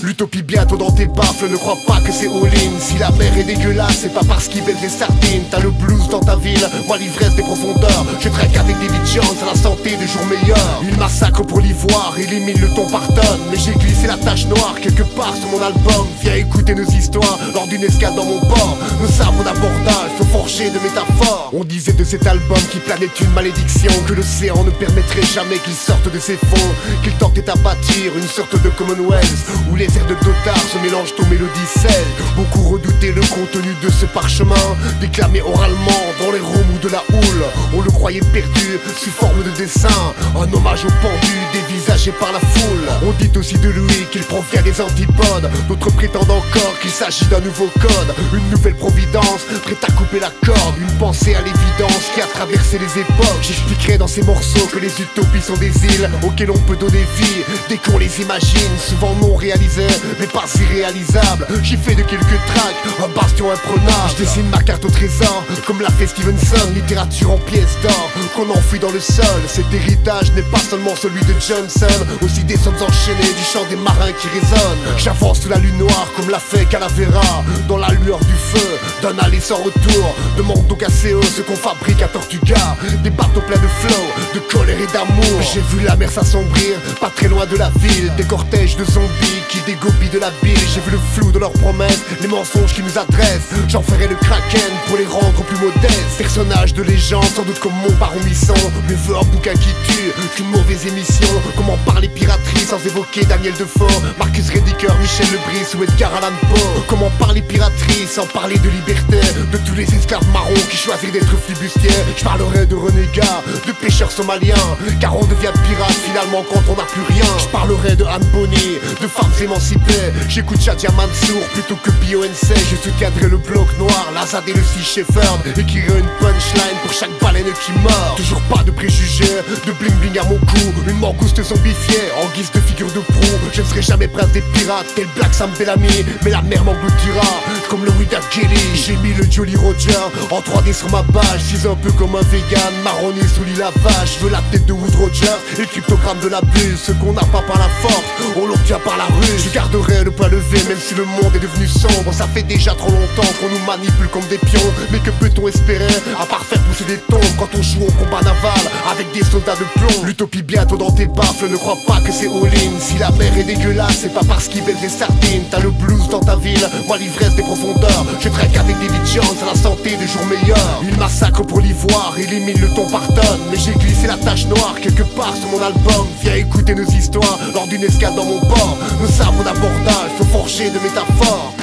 L'utopie bientôt dans tes baffles, ne crois pas que c'est all-in. Si la mer est dégueulasse, c'est pas parce qu'ils baissent les sardines. T'as le blues dans ta ville, moi l'ivresse des profondeurs. Je traque avec David Jones à la santé des jours meilleurs. Une massacre pour l'ivoire, élimine le ton par tonne. Mais j'ai glissé la tache noire quelque part sur mon album. Viens écouter nos histoires lors d'une escale dans mon port. Nos arbres d'abordage sont forgés de métaphores. On disait de cet album qui planait une malédiction, que l'océan ne permettrait jamais qu'il sorte de ses fonds, qu'il tentait à bâtir une sorte de Commonwealth où les airs de Dotard se mélangent aux mélodies celles. Beaucoup redoutaient le contenu de ce parchemin, déclamé oralement dans les rooms ou de la houle. On le croyait perdu sous forme de dessin, un hommage aux pendus dévisagés par la foule. On dit aussi de lui qu'il provient des antipodes, d'autres prétendent encore qu'il s'agit d'un nouveau code, une nouvelle providence prête à couper la corde, une pensée à l'évidence qui a traversé les époques. J'expliquerai dans ces morceaux que les utopies sont des îles auxquelles on peut donner vie dès qu'on les imagine, souvent non réalisées mais pas irréalisables. J'ai fait de quelques tracks un bastion imprenable. Je dessine ma carte au trésor comme l'a fait Stevenson, littérature en pièces d'or qu'on enfouit dans le sol. Cet héritage n'est pas seulement celui de Johnson, aussi des sommes enchaînées du chant des marins qui résonnent. J'avance sous la lune noire comme l'a fait Calavera, dans la lueur du feu d'un aller sans retour. Demande donc à CO ce qu'on fabrique à Tortuga, des bateaux pleins de flow, de colère et d'amour. J'ai vu la mer s'assombrir, pas très loin de la ville, des cortèges de zombies qui dégobillent de la bile. J'ai vu le flou de leurs promesses, les mensonges qui nous adressent. J'en ferai le kraken pour les rendre plus modestes. Personnage de légende, sans doute comme mon baron Misson, mais veut un bouquin qui tue qu'une mauvaise émission. Comment parler piraterie sans évoquer Daniel Defoe, Marcus Rediker, Michel Lebris ou Edgar Allan Poe. Comment parler piraterie sans parler de liberté, de tous les esclaves marrons qui choisirent d'être flibustiers. Je parlerai de renégats, de pêcheurs somaliens, car on devient pirate finalement quand on n'a plus rien. Je parlerai de Anne Bonny, de femmes émancipées. J'écoute Shadia Mansour plutôt que Beyoncé. Je soutiendrai le bloc noir, Lazad et le Sea Shepherd. Écrirai une punchline pour chaque baleine qui meurt. Toujours pas de préjugés, de bling bling à mon cou, une mangouste zombifiée en guise de figure de proue. Je ne serai jamais prince des pirates, tel Black Sam Bellamy, mais la mer m'engloutira comme le Wida Kelly. J'ai mis le Jolly Roger en 3D sur ma page, suis un peu comme un vegan, marronné sous l'île vache. Je veux la tête de Wood Roger et le cryptogramme de la bulle. Ce qu'on n'a pas par la force, on l'obtient par la rue. Je garderai le poing levé même si le monde est devenu sombre. Ça fait déjà trop longtemps qu'on nous manipule comme des pions, mais que peut-on espérer à part faire pousser des tombes quand on joue au combat naval avec des soldats de plomb. L'utopie bientôt dans tes baffles, ne crois pas que c'est all-in. Si la mer est dégueulasse, c'est pas parce qu'ils baissent les sardines. T'as le blues dans ta ville, moi l'ivresse des profondeurs. Je traque avec David Jones à la santé des jours meilleurs. Une massacre pour l'ivoire, élimine le ton par tonne. Mais j'ai glissé la tache noire quelque part sur mon album. Viens écouter nos histoires lors d'une escale dans mon port. Nos arbres d'abordage sont forgés de métaphores.